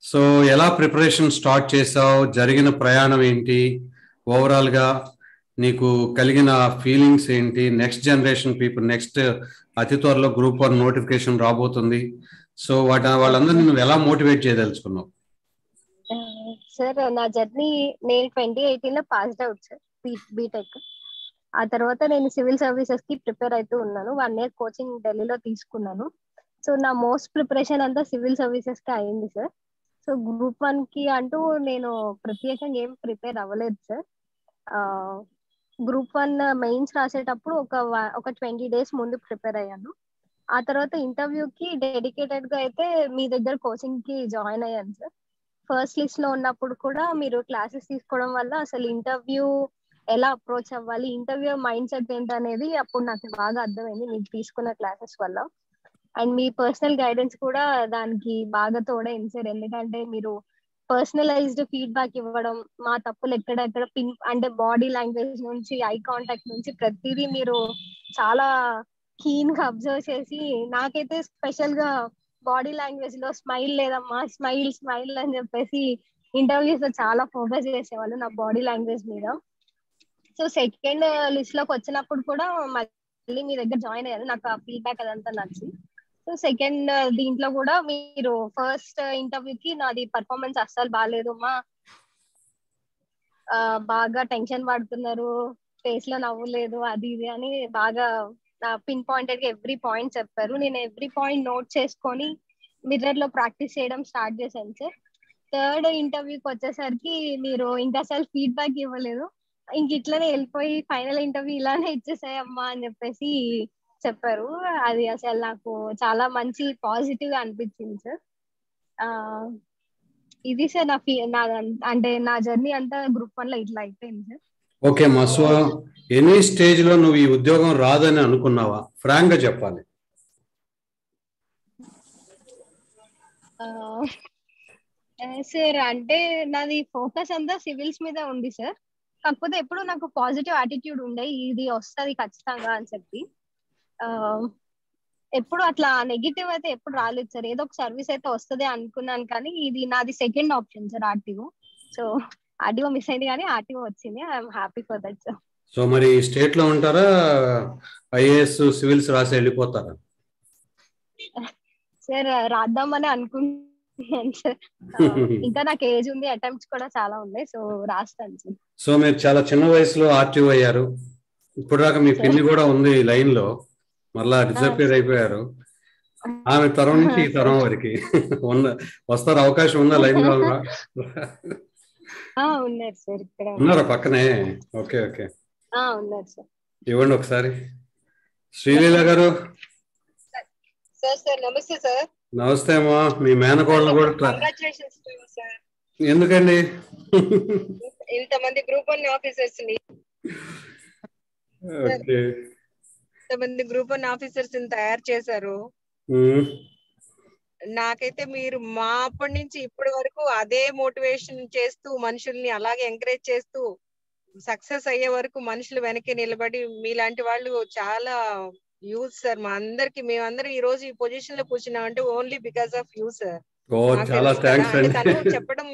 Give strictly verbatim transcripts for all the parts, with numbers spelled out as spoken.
So ఎలా preparation start చేసావు, జరిగిన ప్రయాణం ఏంటి, ఓవరాల్ గా నీకు కలిగిన ఫీలింగ్స్ ఏంటి, నెక్స్ట్ జనరేషన్ పీపుల్, నెక్స్ట్ అతి త్వరలో గ్రూప్ వన్ నోటిఫికేషన్ రాబోతుంది, సో వాటి వాళ్ళందరినీ నువ్వు ఎలా మోటివేట్ చేయదలుచుకున్నావు? సార్ నా జర్నీ, నేను ట్వంటీ ఎయిటీన్ లో పాస్డ్ అవుట్ సార్ బీటెక్. ఆ తర్వాత నేను సివిల్ సర్వీసెస్ కి ప్రిపేర్ అవుతూ ఉన్నాను. వన్ ఇయర్ కోచింగ్ ఢిల్లీలో తీసుకున్నాను. సో నా మోస్ట్ ప్రిపరేషన్ అంతా సివిల్ సర్వీసెస్ కి అయింది సార్. సో గ్రూప్ వన్ కి అంటూ నేను ప్రత్యేకంగా ఏం ప్రిపేర్ అవ్వలేదు సార్. గ్రూప్ వన్ మెయిన్స్ రాసేటప్పుడు ఒక ఒక ట్వంటీ డేస్ ముందు ప్రిపేర్ అయ్యాను. ఆ తర్వాత ఇంటర్వ్యూకి డెడికేటెడ్ గా అయితే మీ దగ్గర కోచింగ్ కి జాయిన్ అయ్యాను సార్. ఫస్ట్ లిస్ట్ లో ఉన్నప్పుడు కూడా మీరు క్లాసెస్ తీసుకోవడం వల్ల అసలు ఇంటర్వ్యూ ఎలా అప్రోచ్ అవ్వాలి, ఇంటర్వ్యూ మైండ్ సెట్ ఏంటనేది అప్పుడు నాకు బాగా అర్థమైంది మీరు తీసుకున్న క్లాసెస్ వల్ల. అండ్ మీ పర్సనల్ గైడెన్స్ కూడా దానికి బాగా తోడైంది సార్. ఎందుకంటే మీరు పర్సనలైజ్డ్ ఫీడ్బ్యాక్ ఇవ్వడం, మా తప్పులు ఎక్కడెక్కడ పిన్ అంటే బాడీ లాంగ్వేజ్ నుంచి, ఐ కాంటాక్ట్ నుంచి ప్రతిదీ మీరు చాలా కీన్ గా అబ్జర్వ్ చేసి, నాకైతే స్పెషల్ గా బాడీ లాంగ్వేజ్ లో స్మైల్ లేదమ్మా, స్మైల్ స్మైల్ అని చెప్పేసి ఇంటర్వ్యూస్ లో చాలా ఫోకస్ చేసేవాళ్ళు నా బాడీ లాంగ్వేజ్ మీద. సో సెకండ్ లిస్ట్ లోకి వచ్చినప్పుడు కూడా మళ్ళీ మీ దగ్గర జాయిన్ అయ్యాను, నాకు ఆ ఫీడ్బ్యాక్ అదంతా నచ్చింది. సో సెకండ్ దీంట్లో కూడా మీరు ఫస్ట్ ఇంటర్వ్యూకి నాది పర్ఫార్మెన్స్ అస్సలు బాగాలేదు అమ్మా, బాగా టెన్షన్ పడుతున్నారు, ఫేస్ లో నవ్వులేదు, అది ఇది అని బాగా పిన్ పాయింటెడ్ గా ఎవ్రీ పాయింట్ చెప్పారు. నేను ఎవ్రీ పాయింట్ నోట్ చేసుకొని మిర్రర్ లో ప్రాక్టీస్ చేయడం స్టార్ట్ చేశాను సార్. థర్డ్ ఇంటర్వ్యూకి వచ్చేసరికి మీరు ఇంకా అసలు ఫీడ్బ్యాక్ ఇవ్వలేదు, ఇంక ఇట్లనే వెళ్ళిపోయి ఫైనల్ ఇంటర్వ్యూ ఇలానే ఇచ్చేసాయమ్మా అని చెప్పేసి చెప్పారు. అది అసలు నాకు చాలా మంచి పాజిటివ్ గా అనిపించింది సార్. ఆ ఇది సార్ నా ఫీ నా అంటే నా జర్నీ అంతా గ్రూప్ వన్ లో ఇట్లా అయిపోయింది సార్. ఓకే మా, సో ఎనీ స్టేజ్ లో నువ్వు ఈ ఉద్యోగం రాదని అనుకున్నావా? ఫ్రాంక్ గా చెప్పాలి. సార్ అంటే నాది ఫోకస్ అంతా సివిల్స్ మీద ఉంది సార్. కాకపోతే ఎప్పుడు నాకు పాజిటివ్ యాటిట్యూడ్ ఉండే, ఇది వస్తుంది ఖచ్చితంగా అని చెప్పి. ఎప్పుడు అట్లా నెగిటివ్ అయితే ఎప్పుడు రాలేదు సార్. ఏదో ఒక సర్వీస్ అయితే వస్తుంది అనుకున్నాను, కానీ ఇది నాది second option sir RTO. So RTO miss అయింది కానీ ఆర్టీఓ వచ్చింది. I'm happy for that sir. So మరి స్టేట్ లో ఉంటారా, ఐఏఎస్ సివిల్స్ రాసి వెళ్ళిపోతారా? సార్ రాద్దామని అనుకుంటున్నాను సార్. ఇంకా నాకు ఏజ్ ఉంది, అటెంప్ట్స్ కూడా చాలా ఉన్నాయి, సో రాస్తాను సార్. సో మీరు చాలా చిన్న వయసులో ఆర్టీఓ అయ్యారు. ఇప్పుడు దాకా మీ పిన్ని కూడా ఉంది లైన్ లో, మళ్ళా డిసపియర్ అయిపోయారు. ఆమె తరం నుంచి ఈ తరం వరకు ఉన్న వస్తారు, అవకాశం ఉందా లైన్ లో? ఉన్నారు సార్, ఇక్కడ ఉన్నారా పక్కనే? ఓకే ఓకే, ఉన్నారు సార్. ఇవ్వండి ఒకసారి. శ్రీలీల గారు. సార్ సార్ నమస్తే సార్. నమస్తే అమ్మా. మీ మేనకోడలు కూడా కంగ్రాచులేషన్స్ సార్. ఎందుకండి? ఇంతమంది గ్రూప్ వన్ ఆఫీసర్స్ ని ఇంతమంది గ్రూప్ వన్ ఆఫీసర్స్ ని తయారు చేశారు. నాకైతే మీరు మా అప్పటి నుంచి ఇప్పటి వరకు అదే మోటివేషన్ చేస్తూ, మనుషుల్ని అలాగే ఎంకరేజ్ చేస్తూ, సక్సెస్ అయ్యే వరకు మనుషులు వెనక్కి నిలబడి, మీలాంటి వాళ్ళు చాలా యూజ్ సార్. మా అందరికి, మేమందరం ఈ రోజు ఈ పొజిషన్ లో కూర్చున్నాం అంటే only because of you sir. తను చెప్పడం,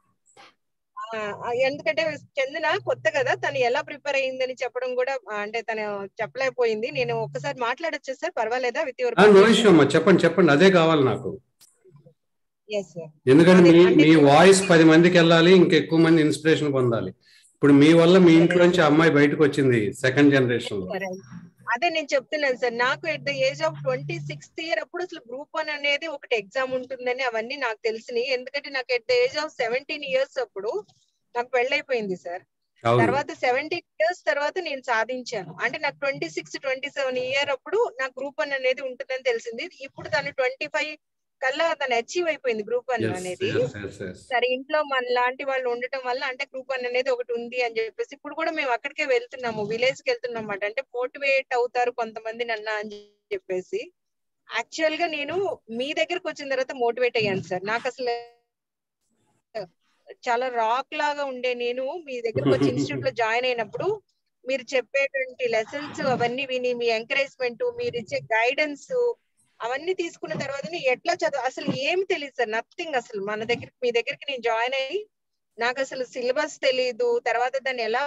ఎందుకంటే చందన కొత్త కదా, తను ఎలా ప్రిపేర్ అయ్యిందని చెప్పడం కూడా అంటే తను చెప్పలేకపోయింది. నేను ఒక్కసారి మాట్లాడొచ్చా సార్? పర్వాలేదా? విత్ యువర్ చెప్పండి చెప్పండి, అదే కావాలి నాకు. ఎందుకంటే మీ వాయిస్ పది మందికి వెళ్ళాలి, ఇంకెక్కువ మంది ఇన్స్పిరేషన్ పొందాలి. ఇప్పుడు మీ వల్ల మీ ఇంట్లో నుంచి అమ్మాయి బయటకు వచ్చింది సెకండ్ జనరేషన్ లో. అదే నేను చెప్తున్నాను సార్. నాకు at the age of twenty sixth year అప్పుడు అసలు గ్రూప్ వన్ అనేది ఒకటి ఎగ్జామ్ ఉంటుందని అవన్నీ నాకు తెలిసినాయి. ఎందుకంటే నాకు at the age of seventeen years అప్పుడు నాకు పెళ్ళైపోయింది సార్. తర్వాత సెవెంటీన్ ఇయర్స్ తర్వాత నేను సాధించాను. అంటే నాకు twenty six twenty seven year అప్పుడు నాకు గ్రూప్ వన్ అనేది ఉంటుందని తెలిసింది. ఇప్పుడు తను ట్వంటీ ఫైవ్ కల్లా తను అచీవ్ అయిపోయింది గ్రూప్ వన్ అనేది. సరే, ఇంట్లో మన లాంటి వాళ్ళు ఉండటం వల్ల అంటే గ్రూప్ వన్ అనేది ఒకటి ఉంది అని చెప్పేసి ఇప్పుడు కూడా మేము అక్కడికే వెళ్తున్నాము, విలేజ్ కి వెళ్తున్నాం అన్నమాట. అంటే మోటివేట్ అవుతారు కొంతమంది నన్ను అని చెప్పేసి. యాక్చువల్ గా నేను మీ దగ్గరకు వచ్చిన తర్వాత మోటివేట్ అయ్యాను సార్. నాకు అసలు చాలా రాక్ లాగా ఉండే నేను మీ దగ్గరకు వచ్చి ఇన్స్టిట్యూట్ లో జాయిన్ అయినప్పుడు మీరు చెప్పేటువంటి లెసన్స్ అవన్నీ విని, మీ ఎంకరేజ్మెంట్, మీరు ఇచ్చే గైడెన్స్, అవన్నీ తీసుకున్న తర్వాత ఎట్లా చదువు అసలు ఏం తెలియదు సార్, నథింగ్. అసలు మన దగ్గర మీ దగ్గరికి నేను జాయిన్ అయ్యి నాకు అసలు సిలబస్ తెలీదు, తర్వాత దాన్ని ఎలా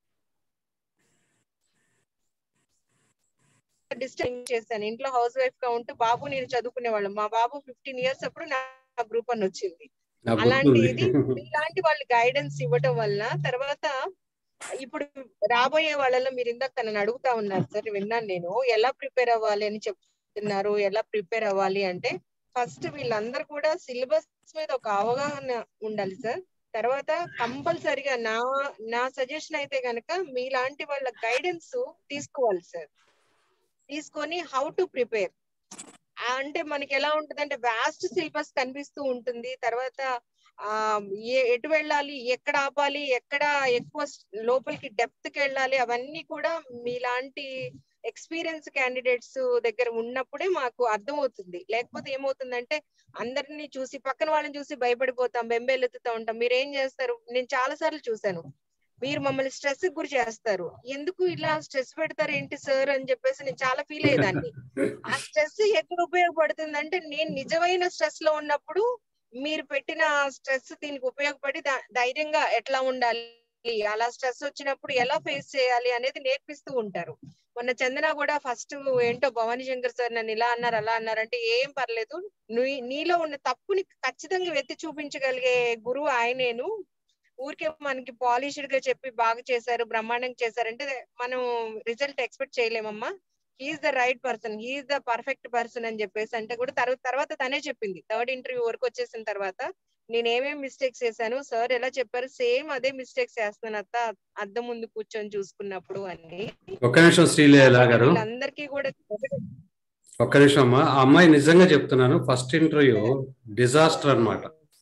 డిస్టెన్స్ చేశాను. ఇంట్లో హౌస్ వైఫ్ గా ఉంటూ బాబు నేను చదువుకునే వాళ్ళం. మా బాబు ఫిఫ్టీన్ ఇయర్స్ అప్పుడు నా గ్రూప్ అని వచ్చింది. అలాంటిది ఇలాంటి వాళ్ళు గైడెన్స్ ఇవ్వటం వల్ల తర్వాత ఇప్పుడు రాబోయే వాళ్ళలో మీరు ఇందాక నన్ను అడుగుతా ఉన్నారు సార్, విన్నాను నేను ఎలా ప్రిపేర్ అవ్వాలి అని చెప్తున్నారు. ఎలా ప్రిపేర్ అవ్వాలి అంటే ఫస్ట్ వీళ్ళందరూ కూడా సిలబస్ మీద ఒక అవగాహన ఉండాలి సార్. తర్వాత కంపల్సరిగా నా నా సజెషన్ అయితే గనక మీలాంటి వాళ్ళ గైడెన్స్ తీసుకోవాలి సార్. తీసుకొని హౌ టు ప్రిపేర్ అంటే మనకి ఎలా ఉంటుంది అంటే వాస్ట్ సిలబస్ కనిపిస్తూ ఉంటుంది. తర్వాత ఆ ఎటు వెళ్ళాలి, ఎక్కడ ఆపాలి, ఎక్కడ ఎక్కువ లోపలికి డెప్త్ కి వెళ్ళాలి, అవన్నీ కూడా మీలాంటి ఎక్స్పీరియన్స్ క్యాండిడేట్స్ దగ్గర ఉన్నప్పుడే మాకు అర్థం అవుతుంది. లేకపోతే ఏమవుతుందంటే అందరినీ చూసి పక్కన వాళ్ళని చూసి భయపడిపోతాం, బెంబేలెత్తుతూ ఉంటాం. మీరు ఏం చేస్తారు, నేను చాలా సార్లు చూసాను, మీరు మమ్మల్ని స్ట్రెస్ గురి చేస్తారు. ఎందుకు ఇలా స్ట్రెస్ పెడతారు ఏంటి సార్ అని చెప్పేసి నేను చాలా ఫీల్ అయ్యేదాన్ని. ఆ స్ట్రెస్ ఎక్కడ ఉపయోగపడుతుంది అంటే నేను నిజమైన స్ట్రెస్ లో ఉన్నప్పుడు మీరు పెట్టిన స్ట్రెస్ దీనికి ఉపయోగపడి ధైర్యంగా ఎట్లా ఉండాలి, అలా స్ట్రెస్ వచ్చినప్పుడు ఎలా ఫేస్ చేయాలి అనేది నేర్పిస్తూ ఉంటారు. మొన్న చందన కూడా ఫస్ట్ ఏంటో భవానీ శంకర్ సార్ నన్ను ఇలా అన్నారు అలా అన్నారంటే ఏం పర్లేదు, నీ నీలో ఉన్న తప్పుని ఖచ్చితంగా వెత్తి చూపించగలిగే గురువు ఆయనేను, ఊరికే మనకి పాలిష్డ్ గా చెప్పి బాగా చేశారు బ్రహ్మాండంగా చేశారంటే మనం రిజల్ట్ ఎక్స్పెక్ట్ చేయలేమమ్మా. He's the right person, he's the perfect person అని చెప్పేసి అంటే కూడా తర్వాత తర్వాత తనే చెప్పింది. థర్డ్ ఇంటర్వ్యూ వరకు వచ్చేసిన తర్వాత నేను ఏమేమి మిస్టేక్స్ చేశాను, సార్ ఎలా చెప్పారు సేమ్ అదే మిస్టేక్స్ చేస్తున్నాను అత్త అద్దం ముందు కూర్చొని చూసుకున్నప్పుడు అని. ఒక్క నిమిషం శ్రీలీల గారు, అందరికీ కూడా ఒక్క నిమిషం అమ్మా. ఆ అమ్మాయి నిజంగా చెప్తున్నాను, ఫస్ట్ ఇంటర్వ్యూ డిజాస్టర్ అన్నమాట.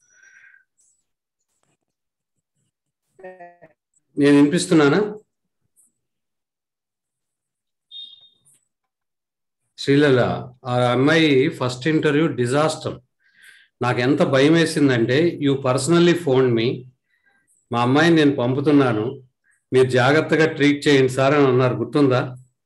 నేను వినిపిస్తున్నానా శ్రీలీల? ఆ అమ్మాయి ఫస్ట్ ఇంటర్వ్యూ డిజాస్టర్. నాకు ఎంత భయం వేసిందంటే యూ పర్సనల్లీ ఫోన్ మీ, మా అమ్మాయిని నేను పంపుతున్నాను, మీరు జాగ్రత్తగా ట్రీట్ చేయండి సార్ అని అన్నారు, గుర్తుందా?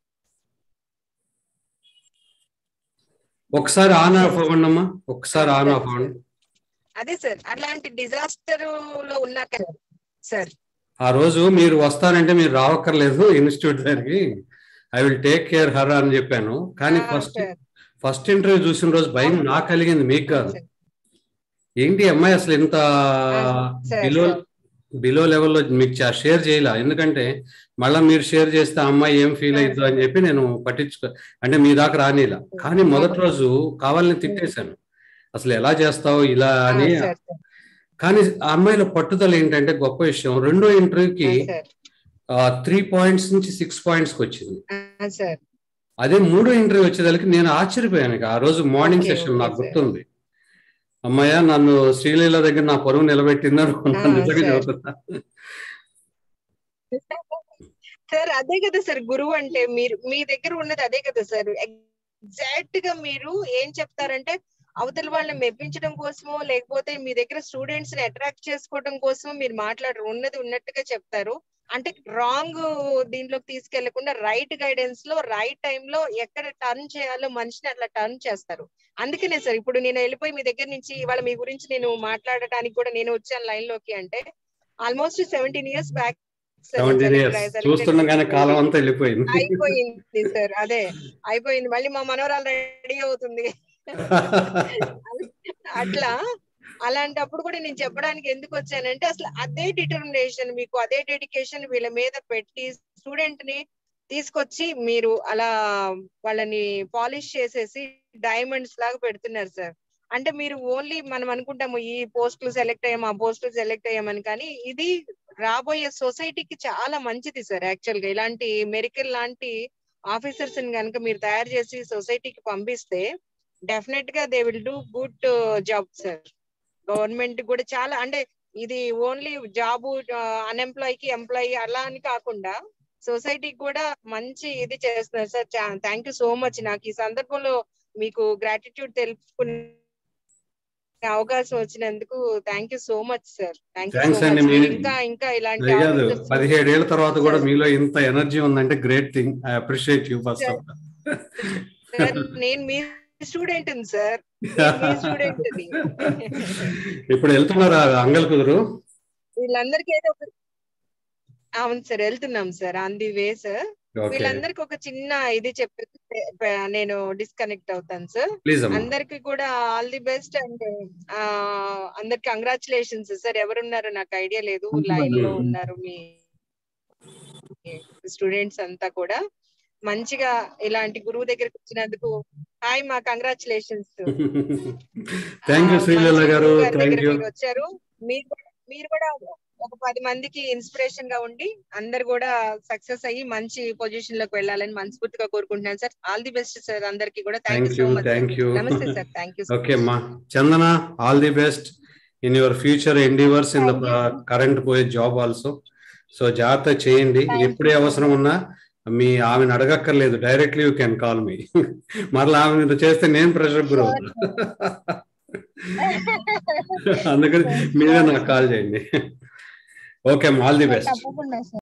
ఒకసారి ఆన్ ఆఫ్ అవ్వండి అమ్మా, ఒకసారి ఆన్ ఆఫ్ అవ్వండి. అదే సార్ అలాంటి డిజాస్టర్ లో ఉన్నారు సార్. ఆ రోజు మీరు వస్తానంటే మీరు రావక్కర్లేదు ఇన్స్టిట్యూట్ దగ్గరికి, I will take care her అని చెప్పాను. కానీ ఫస్ట్ ఫస్ట్ ఇంటర్వ్యూ చూసిన రోజు భయం నాకు కలిగింది, మీకు కాదు. ఏంటి అమ్మాయి అసలు ఇంత బిలో బిలో లెవెల్లో మీకు షేర్ చేయాల, ఎందుకంటే మళ్ళీ మీరు షేర్ చేస్తే అమ్మాయి ఏం ఫీల్ అవుతుందో అని చెప్పి నేను పట్టించుకో అంటే మీ దాకా రానిలా. కానీ మొదటి రోజు కావాలని తిట్టేశాను, అసలు ఎలా చేస్తావు ఇలా అని. కానీ ఆ అమ్మాయిల పట్టుదల ఏంటంటే గొప్ప విషయం, రెండో ఇంటర్వ్యూకి త్రీ పాయింట్స్ నుంచి సిక్స్ పాయింట్స్ కి వచ్చింది. అదే మూడో ఇంటర్వ్యూ వచ్చేదానికి నేను ఆశ్చర్యపోయాను. ఆ రోజు మార్నింగ్ సెషన్ నాకు గుర్తుంది, అమ్మాయ నన్ను శ్రీలీల దగ్గర నా పరువు నిలబెట్టిందని నిజంగా చెబుతున్నా సార్. అదే కదా సార్ గురువు అంటే, మీరు మీ దగ్గర ఉన్నది అదే కదా సార్. ఎగ్జాక్ట్ గా మీరు ఏం చెప్తారంటే అవతల వాళ్ళని మెప్పించడం కోసమో లేకపోతే మీ దగ్గర స్టూడెంట్స్ ని అట్రాక్ట్ చేసుకోవడం కోసమో మీరు మాట్లాడరు, ఉన్నది ఉన్నట్టుగా చెప్తారు. అంటే రాంగ్ దీంట్లోకి తీసుకెళ్లకుండా రైట్ గైడెన్స్ లో రైట్ టైం లో ఎక్కడ టర్న్ చేయాలో మనిషిని అట్లా టర్న్ చేస్తారు. అందుకనే సార్ ఇప్పుడు నేను వెళ్ళిపోయి మీ దగ్గర నుంచి ఇవాళ మీ గురించి నేను మాట్లాడటానికి కూడా నేను వచ్చాను లైన్ లోకి అంటే ఆల్మోస్ట్ సెవెంటీన్ ఇయర్స్ బ్యాక్ చూస్తుండగానే కాలం అంతా వెళ్ళిపోయింది. అయిపోయింది సార్, అదే అయిపోయింది. మళ్ళీ మా మనవరాలు రెడీ అవుతుంది అట్లా. అలాంటప్పుడు కూడా నేను చెప్పడానికి ఎందుకు వచ్చానంటే అసలు అదే డిటర్మినేషన్ మీకు, అదే డెడికేషన్ వీళ్ళ మీద పెట్టి స్టూడెంట్ ని తీసుకొచ్చి మీరు అలా వాళ్ళని పాలిష్ చేసేసి డైమండ్స్ లాగా పెడుతున్నారు సార్. అంటే మీరు ఓన్లీ మనం అనుకుంటాము ఈ పోస్టులు సెలెక్ట్ అయ్యాం ఆ పోస్టులు సెలెక్ట్ అయ్యామని, కానీ ఇది రాబోయే సొసైటీకి చాలా మంచిది సార్. యాక్చువల్ గా ఇలాంటి మెరికల్ లాంటి ఆఫీసర్స్ ని కనుక మీరు తయారు చేసి సొసైటీకి పంపిస్తే డెఫినెట్ గా they will do good job sir. Government కూడా చాలా అంటే ఇది ఓన్లీ జాబ్ అన్ఎంప్లాయ్ కి ఎంప్లాయీ అలా అని కాకుండా సొసైటీకి కూడా మంచి ఇది చేస్తున్నారు సార్. Thank you so much. నాకు ఈ సందర్భంలో మీకు గ్రాటిట్యూడ్ తెలుపుకునే అవకాశం వచ్చినందుకు thank you so much sir. Thank you so much. ఇంకా ఇంకా ఇలాంటి పదిహేడేళ్ల తర్వాత కూడా మీలో ఇంత ఎనర్జీ ఉందంటే great thing. I appreciate you first of all. నేను మీ స్టూడెంట్ సార్, మీ స్టూడెంట్. ఇప్పుడు వెళ్తున్నారా అంగల్ కుదురు? వీళ్ళందరికీ అయితే ఒక అవును సార్ వెళ్తున్నాం sir, on the way sir. వీళ్ళందరికి ఒక చిన్న ఇది చెప్పేసి నేను డిస్కనెక్ట్ అవుతాను సార్. అందరికి కూడా ఆల్ ది బెస్ట్ అండ్ అందరికి కంగ్రాచులేషన్స్ సార్. ఎవరున్నారో నాకు ఐడియా లేదు, లైన్ లో ఉన్నారు మీ స్టూడెంట్స్ అంతా కూడా. మంచిగా ఇలాంటి గురువు దగ్గరికి వచ్చినందుకు హాయ్ మా కంగ్రాచులేషన్స్. మీరు వచ్చారు, మీరు మీరు కూడా ఒక పది మందికి ఇన్స్పిరేషన్ గా ఉండి అందరు కూడా సక్సెస్ అయ్యి మంచి పొజిషన్ లోకి వెళ్ళాలని మనస్ఫూర్తిగా కోరుకుంటున్నాను sir. All the best sir అందరికి కూడా. Thank you so much. నమస్తే సార్. Thank you. ఓకే మా Chandana, all the best in your future endeavours in the current పోయే జాబ్ ఆల్సో. సో జాగ్రత్త చేయండి, ఎప్పుడే అవసరం ఉన్నా మీ ఆమెను అడగక్కర్లేదు, directly you can call me. మరలా ఆమె మీద చేస్తే నేను ప్రెషర్ గురవుతా, అందుకని మీరే నాకు కాల్ చేయండి. Okay, all the best.